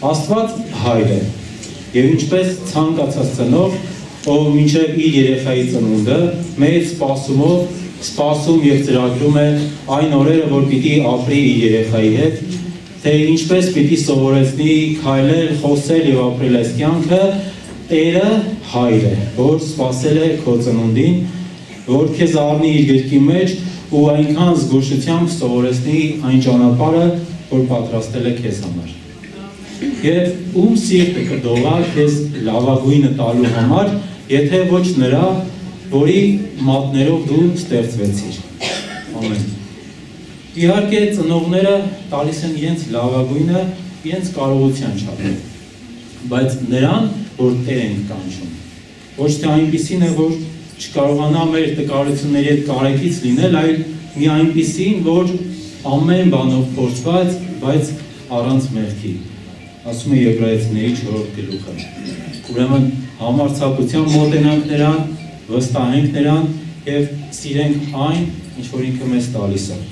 Աստված հայր է, և ինչպես ցանկացած ծնող, ով մինչև իր երեխայի ծնունդը մեծ սպասումով սպասում և ծրագրում է այն օրերը, որ պիտի ապրի իր երեխայի հետ, թե ինչպես պիտի սովորեցնի քայլել, խոսել և ապրել այս կյանքը, Տերը հայր է, որ սպասել է քո ծնունդին, որ քեզ առնի իր գրկի մեջ ու այնքան զգուշությամբ սովորեցնի այն ճանապարհը, որ պատրաստել է քեզ համար։ Եվ ում սիրտը կդողա քեզ լավագույնը տալու համար, եթե ոչ նրա, որի մատներով դու ստեղծվեցիր։ Ամեն։ Իհարկե ծնողները տալիս են իրենց լավագույնը իրենց կարողության չափով, բայց նրան, որ Տեր ենք կանչում, ոչ թե այնպիսին է, որ չկարողանա մեր տկարությունների հետ կարեկից լինել, այլ մի այնպիսին, որ ամեն բանով փորձված, բայց առանց մեղքի, ասում է Եբրայեցիների 4-րդ գլուխը։ Ուրեմն համարձակությամբ մոտենանք նրան, վստահենք նրան և սիրենք այն, ինչ որ ինքը մեզ տալիս է։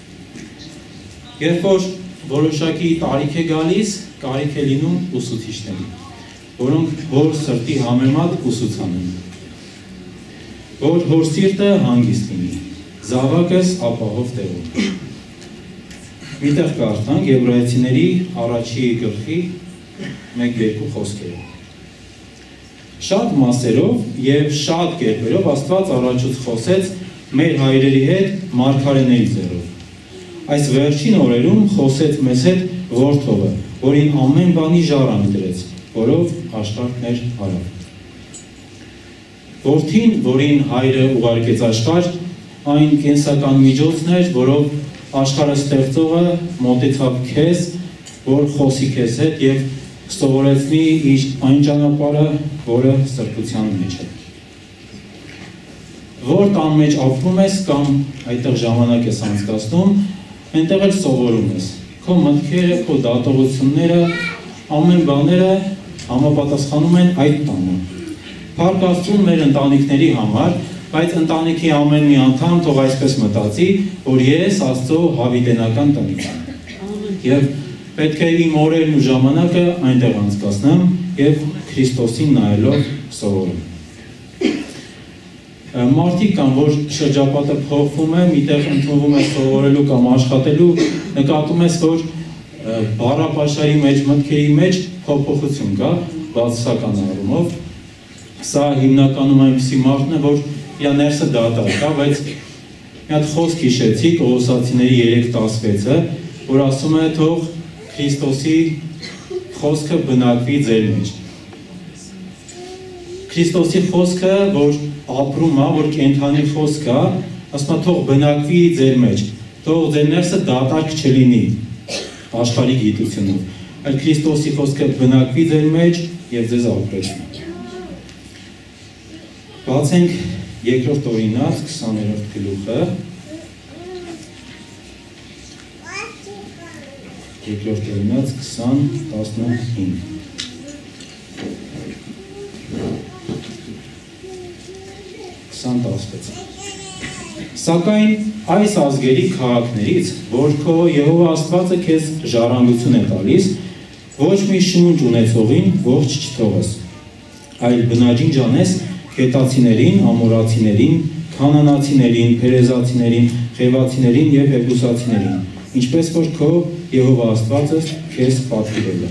Երբ որ որոշակի տարիք է գալիս, կարիք է լինում ուսուցիչների, որոնք հոր սրտի համեմատ ուսուցանեն, որ հոր սիրտը հանգիստ լինի, զավակս ապահով տեղում։ Միտեղ կարդանք Եբրայեցիների 1-րդ գլխի 1-2 խոսքերը։ Շատ մասերով և շատ կերպերով Աստված առաջուց խոսեց մեր հայրերի հետ մարգարեների ձեռով։ Այս վերջին օրերում խոսեց մեզ հետ Որդովը, որին ամեն բանի ժառանգ դրեց, որով աշխարհներ արավ։ Որդին, որին հայրը ուղարկեց աշխարհ, այն կենսական միջոցն էր, որով աշխարհը ստեղծողը մոտեցավ քեզ, որ խոսի քեզ հետ և սովորեցնի իր այն ճանապարհը, որը սրբության մեջ է։ Որ տան մեջ ապրում ես կամ այդտեղ ժամանակ ես անցկացնում, այնտեղ էլ սովորում ես։ Քո մտքերը, քո դատողությունները, ամեն բաները համապատասխանում են այդ տանը։ Փառք Աստծուն մեր ընտանիքների համար, բայց ընտանիքի ամեն մի անդամ թող այսպես մտածի, որ ես Աստծո հավիտենական տնից եմ։ Եվ պետք է իմ օրերն ու ժամանակը այնտեղ անցկացնեմ և Քրիստոսին նայելով սովորեմ։ Մարդիկ կան, որ շրջապատը փոխվում է, միտեղ ընդունվում է սովորելու կամ աշխատելու, նկատում ես, որ բառապաշարի մեջ, մտքերի մեջ փոփոխություն կա, բացասական առումով։ Սա հիմնականում այնպիսի մարդն է, որ իր ներսը դատարկ է, բայց մի հատ խոսք հիշեցի Կողոսացիների 3:16-ը, որ ասում է թող Քրիստոսի խոսքը բնակվի ձեր մեջ։ Քրիստոսի խոսքը, որ ապրում է, որ կենդանի խոսք է, ասում է թող բնակվի ձեր մեջ, թող ձեր ներսը դատարկ չլինի աշխարհի գիտությունով, այլ Քրիստոսի խոսքը բնակվի ձեր մեջ և ձեզ ապրեցնի։ Բացենք 2-րդ օրինաց 20-րդ գլուխը, 2-րդ օրինաց 20:15։ Սակայն այս ազգերի քաղաքներից, որ քո Եհովա Աստվածը քեզ ժառանգություն է տալիս, ոչ մի շունչ ունեցողին ողջ չթողես, այլ բնաջին ջանես քետացիներին, ամորացիներին, քանանացիներին, փերեզացիներին, խևացիներին և եբուսացիներին, ինչպես որ քո Եհովա Աստվածը քեզ պատվիրել է։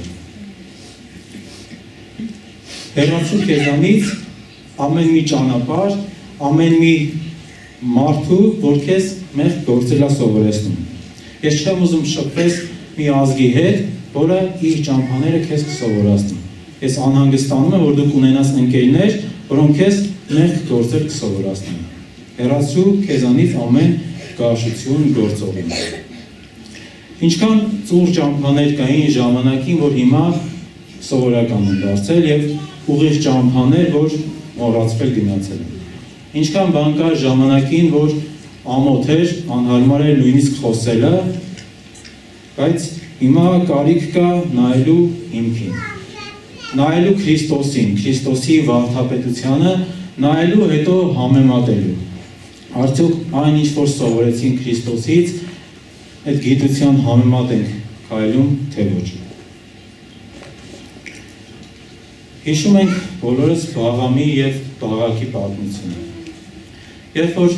Հեռացու քեզանից ամեն մի ճանապարհ, ամեն մի մարդու, որ քեզ մեղք գործելա սովորեցնում։ Ես չեմ ուզում շփվես մի ազգի հետ, որը իր ճամփաները քեզ կսովորացնի։ Ես անհանգստանում եմ, որ դու կունենաս ընկերներ, որոնք քեզ մեղք գործել կսովորացնեն։ Հեռացու քեզանից ամեն գարշություն գործողին։ Ինչքան ծուր ճամփաներ կային ժամանակին, որ հիմա սովորական են դարձել և ուղիղ ճամփաներ, որ մոռացվել գնացել են։ Ինչքան բան կար ժամանակին, որ ամոթ էր, անհարմար էր նույնիսկ խոսելը, բայց հիմա կարիք կա նայելու հիմքին, նայելու Քրիստոսին, Քրիստոսի վարդապետությանը, նայելու հետո համեմատելու։ Արդյոք այն ինչ որ սովորեցին Քրիստոսից, այդ գիտության համեմատ ենք քայլում, թե ոչ։ Հիշում ենք բոլորս Բաղամի և Բաղակի պատմությունը։ Երբ որ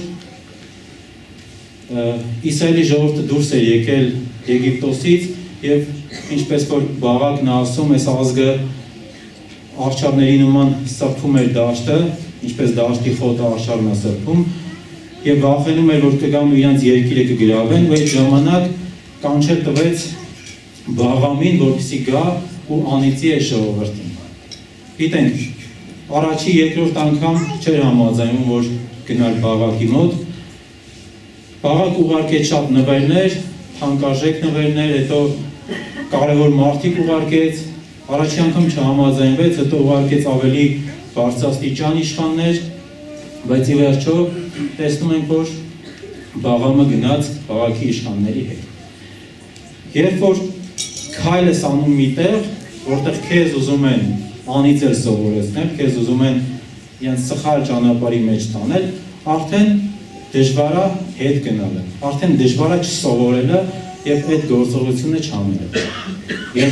Իսրայելի ժողովուրդը դուրս էր եկել Եգիպտոսից և ինչպես որ Բաղակն ասում, այս ազգը արշավների նման սրբում էր դաշտը, ինչպես դաշտի խոտը արշավն է սրբում, և վախենում էր, որ կգան ու իրենց երկիրը կգրավեն, ու այդ ժամանակ կանչել տվեց Բաղամին, որպեսզի գա ու անիծի այս ժողովրդին։ Գիտենք, առաջի երկրորդ անգամ չէր համաձայնում, որ գնար Բաղակի մոտ։ Բաղակ ուղարկեց շատ նվերներ, թանկարժեք նվերներ, հետո կարևոր մարդիկ ուղարկեց, առաջի անգամ չհամաձայնվեց, հետո ուղարկեց ավելի բարձրաստիճան իշխաններ, բայց ի վերջո տեսնում ենք, որ Բաղամը գնաց Բաղակի իշխանների հետ։ Երբ որ քայլ ես անում մի տեղ, որտեղ քեզ ուզում են անիծել սովորեցնել, քեզ ուզում են իրենց սխալ ճանապարհի մեջ տանել, արդեն դժվար է հետ գնալը, արդեն դժվար է չսովորելը և այդ գործողությունը չանելը։ Եվ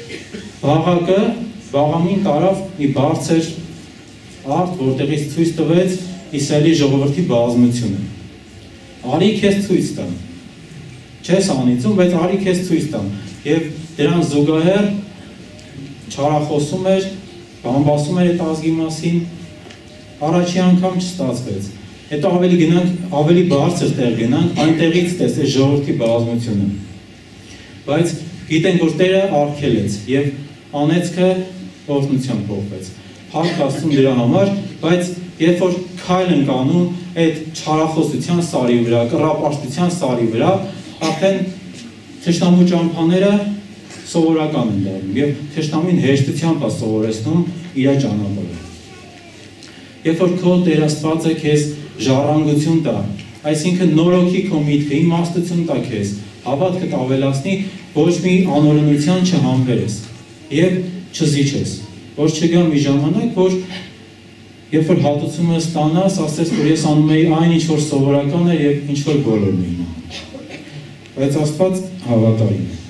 Բաղամին տարավ մի բարձր արդ, որտեղից ցույց տվեց Իսրայելի ժողովրդի բազմությունը։ Արի քեզ ցույց տամ։ Չես անիծում, բայց արի քեզ ցույց տամ։ Եվ դրան զուգահեռ չարախոսում էր, բամբասում էր այդ ազգի մասին, առաջի անգամ չստացվեց։ Հետո ավելի բարձր տեղ գնանք, այնտեղից տեսեց ժողովրդի բազմությունը։ Բայց գիտենք, որ Տերը արգելեց և անեծքը օրհնությամբ փոխվեց։ Փառք Աստծուն դրա համար, բայց երբ որ քայլ ենք անում այդ չարախոսության սարի վրա, կռապաշտության սարի վրա, արդեն թշնամու ճամփաները սովորական են դառնում և թշնամին հեշտությամբ է սովորեցնում իր ճանապարհը։ Երբ որ քո Տեր Աստվածը քեզ ժառանգություն տա, այսինքն նորոգի քո միտքը, իմաստություն տա քեզ, հավատքդ ավելացնի, ոչ մի անօրենության չհամբերես և չզիջես, որ չգա մի ժամանակ, որ երբ որ հատուցումը ստանաս, ասես, որ ես անում էի այն, ինչ որ սովորական էր և ինչ որ բոլորն էին անում։ Բայց Աստված հավատարիմ է։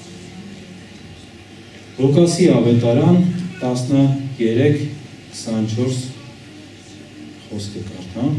Ղուկասի ավետարան 13:24 խոսքը կարդամ։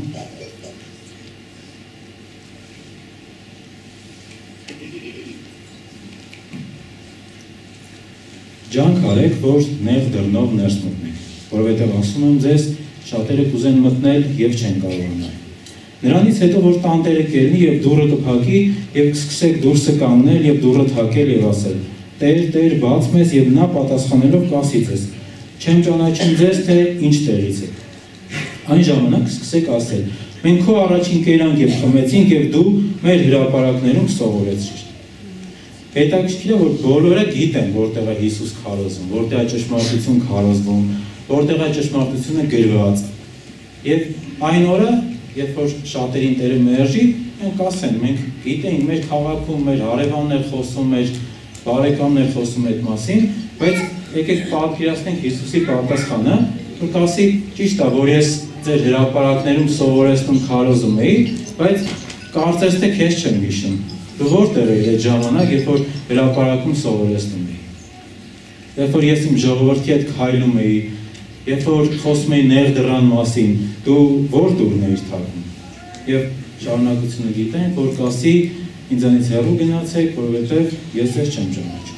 Ջանք արեք, որ նեղ դռնով ներս մտնեք, որովհետև ասում եմ ձեզ, շատերը կուզեն մտնել և չեն կարողանա։ Նրանից հետո, որ տանտերը կելնի և դուռը կփակի, և կսկսեք դուրսը կանգնել և դուռը թակել և ասել. Տեր, Տեր, բաց մեզ, և նա պատասխանելով կասի ձեզ. չեմ ճանաչում ձեզ, թե ինչ տեղից եք։ Այն ժամանակ սկսեք ասել. մենք քո առաջին կերանք և խմեցինք և դու մեր հրապարակներում սովորեցրիր։ Հետաքրքիր է, որ բոլորը գիտեն, որտեղ է Հիսուս քարոզվում, որտեղ է ճշմարտություն քարոզվում, որտեղ է ճշմարտությունը գրված։ Եվ այն օրը, երբ որ շատերին Տերը մերժի, մենք ասեն, մենք գիտենք մեր քաղաքում, մեր հարևաններ խոսում, մեր բարեկամներ խոսում այդ մասին, բայց եկեք պատկերացնենք Հիսուսի պատասխանը, որ կասի, ճիշտ է, որ ես ձեր հրապարակներում սովորեցնում քարոզում էի, բայց կարծես թե քեզ չեմ հիշում։ Դու որտեղ էիր այդ ժամանակ, երբ որ հրապարակում սովորեցնում էի։ Երբ որ ես իմ ժողովրդի հետ քայլում էի, երբ որ խոսում էի նեղ դռան մասին, դու որ դուռն էիր թակում։ Եվ շարունակությունը գիտենք, որ կասի ինձանից հեռու գնացեք, որովհետև ես ձեզ չեմ ճանաչում։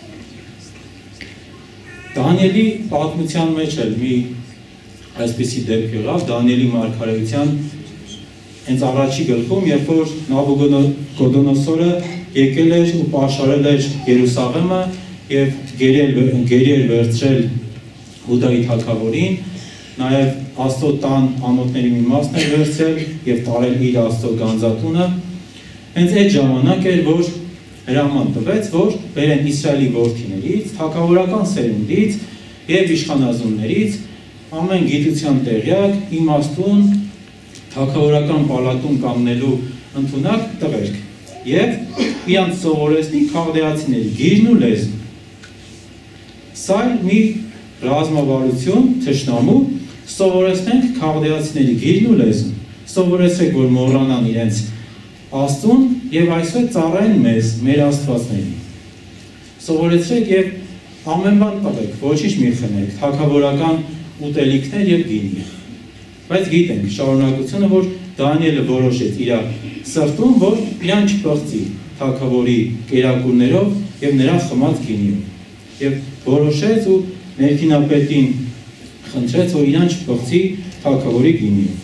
Դանիելի պատմության մեջ էլ մի այսպիսի դեպք եղավ, Դանիելի մարգարեության հենց առաջի գլխում, երբ որ Նաբուկոդոնոսորը եկել էր ու պաշարել էր Երուսաղեմը և գերի էր վերցրել Հուդայի թագավորին, նաև Աստծո տան անոթների մի մասն էր վերցրել և տարել իր Աստծո գանձատունը, հենց այդ ժամանակ էր, որ հրաման տվեց, որ բերեն Իսրայելի որդիներից, թագավորական սերունդից և իշխանազուններից ամեն գիտության տեղյակ, իմաստուն, թագավորական պալատում կանգնելու ընդունակ տղերք և իրանց սովորեցնի քաղդեացիների գիրն ու լեզուն։ Սա մի ռազմավարություն, թշնամու, սովորեցնենք քաղդեացիների գիրն ու լեզուն, սովորեցրեք, որ մոռանան իրենց Աստծուն և այսօր ծառայեն մեզ, մեր աստվածներին։ Սովորեցրեք և ամեն բան տվեք, ոչինչ մի խնեք, թագավորական ուտելիքներ եւ գինի։ Բայց գիտենք շարունակությունը, որ Դանիելը որոշեց իր սրտում, որ իրան չփոխի թագավորի կերակուրներով եւ նրա խմած գինիով։ Եվ որոշեց ու ներքինապետին խնդրեց, որ իրան չփոխի թագավորի գինիով։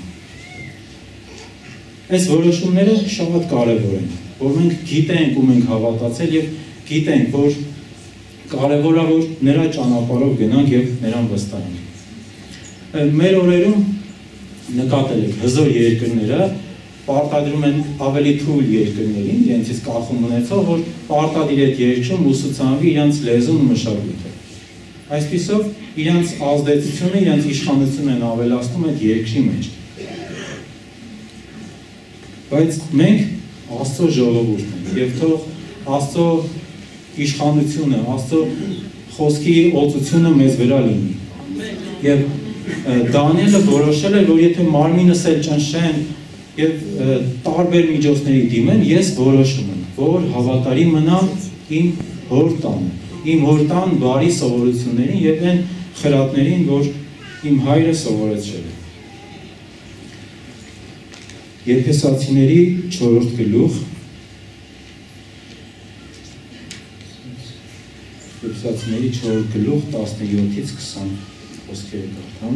Այս որոշումները շատ կարևոր են, որ մենք գիտենք ու մենք հավատացել եւ գիտենք, որ կարևոր է, որ նրա ճանապարհով գնանք եւ նրան վստահենք։ Մեր օրերում նկատել եք հզոր երկրները պարտադրում են ավելի թույլ երկրներին, իրենցից կախում ունեցող, որ պարտադիր այդ երկրում ուսուցանվի իրենց լեզուն ու մշակույթը։ Այսպիսով իրենց ազդեցությունը, իրենց իշխանությունն են ավելացնում այդ երկրի մեջ։ Բայց մենք Աստծո ժողովուրդն ենք եւ թող Աստծո իշխանությունը, Աստծո խոսքի օծությունը մեզ վրա լինի։ Եվ Դանիելը որոշել էր, որ եթե մարմինս էլ ճնշեն եւ տարբեր միջոցների դիմեն, ես որոշում եմ, որ հավատարիմ մնամ իմ հոր տանը, իմ հոր տան բարի սովորություններին եւ այն խրատներին, որ իմ հայրը սովորեցրել է։ Եփեսացիների 4-րդ գլուխ Եփեսացիների 4-րդ գլուխ 17-ից 20 խոսքերը կարդամ։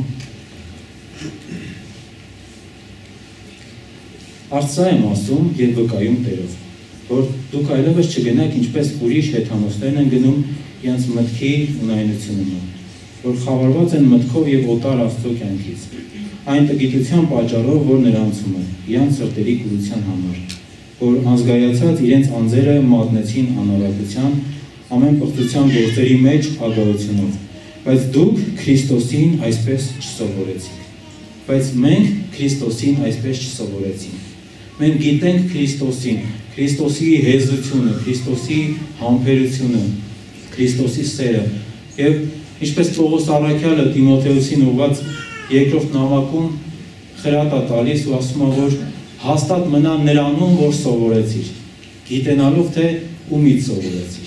Արծա եմ ասում եւ վկայում Տերով, որ դուք այլևս չգնաք ինչպես ուրիշ հեթանոսներն են գնում իրենց մտքի ունայնությունում, որ խավարված են մտքով եւ օտար Աստծո կյանքից, այն տգիտության պատճառով, որ նրանցում է, իրենց սրտերի կուրության համար, որ անզգայացած իրենց անձերը մատնեցին անարակության, ամեն պղծության գործերի մեջ ագահությունով, բայց դուք Քրիստոսին այսպես չսովորեցիք, բայց մենք Քրիստոսին այսպես չսովորեցինք, մենք գիտենք Քրիստոսին, Քրիստոսի հեզությունը, Քրիստոսի համբերությունը, Քրիստոսի սերը, եւ ինչպես Պողոս առաքյալը Տիմոթեոսին ուղղված երկրորդ նամակում խրատ է տալիս ու ասում է, որ հաստատ մնա նրանում, որ սովորեցիր, գիտենալով թե ումից սովորեցիր։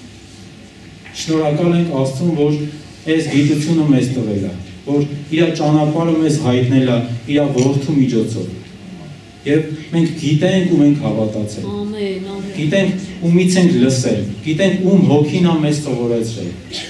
Շնորհակալ ենք Աստծուն, որ այս գիտությունը մեզ տվել է, որ իր ճանապարհը մեզ հայտնել է իր որդու միջոցով։ Եվ մենք գիտենք ու մենք հավատացել։ Ամեն, ամեն։ Գիտենք ումից ենք լսել, գիտենք ում հոգին է մեզ սովորեցրել։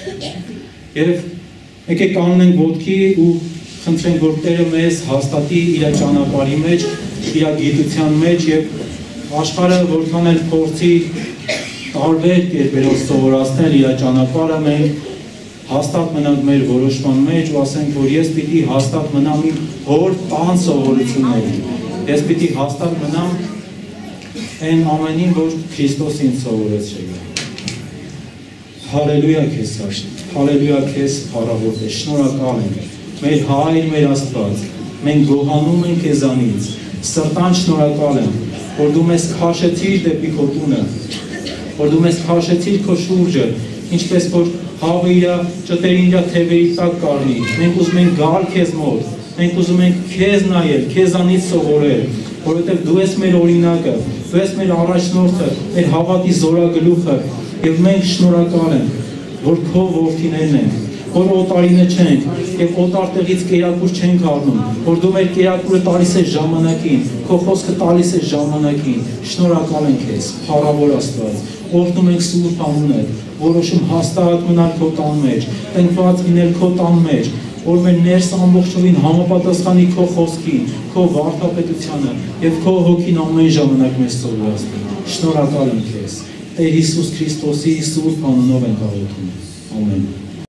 Եվ եկեք կանգնենք ոտքի ու խնդրենք, որ Տերը մեզ հաստատի իր ճանապարհի մեջ, իր գիտության մեջ եւ աշխարհը որքան էլ փորձի տարբեր կերպերով սովորացնել իր ճանապարհը, մենք հաստատ մնանք մեր որոշման մեջ ու ասենք, որ ես պիտի հաստատ մնամ իմ հոր տան սովորություններին, ես պիտի հաստատ մնամ այն ամենին, որ Քրիստոս ինձ սովորեցրել է։ Հալելույա քեզ Աստված, հալելույա քեզ փառավոր Տեր, շնորհակալ ենք, մեր Հայր, մեր Աստված, մենք գոհանում ենք քեզանից, սրտան շնորհակալ ենք, որ դու մեզ քաշեցիր դեպի քո տունը, որ դու մեզ քաշեցիր քո շուրջը, ինչպես որ հավը իր ճտերին իր թևերի տակ կառնի, մենք ուզում ենք գալ քեզ մոտ, մենք ուզում ենք քեզ նայել, քեզանից սովորել, որովհետև դու ես մեր օրինակը, դու ես մեր առաջնորդը, մեր հավատի զորագլուխը, եւ մենք շնորհակալ ենք, որ քո որդիներն ենք, որ օտարինը չենք եւ օտար տեղից կերակուր չենք առնում, որ դու մեր կերակուրը տալիս ես ժամանակին, քո խոսքը տալիս ես ժամանակին, շնորհակալ ենք քեզ, փառավոր Աստված, օրհնում ենք սուրբ անունդ, որոշում հաստատ մնալ քո տան մեջ, տնկված լինել քո տան մեջ, որ մեր ներսը ամբողջովին համապատասխանի քո խոսքին, քո վարդապետությանը եւ քո հոգին ամեն ժամանակ մեզ սովորեցնի։ Շնորհակալ ենք քեզ, Տեր Հիսուս Քրիստոսի սուրբ անունով ենք աղոթում։ Ամեն։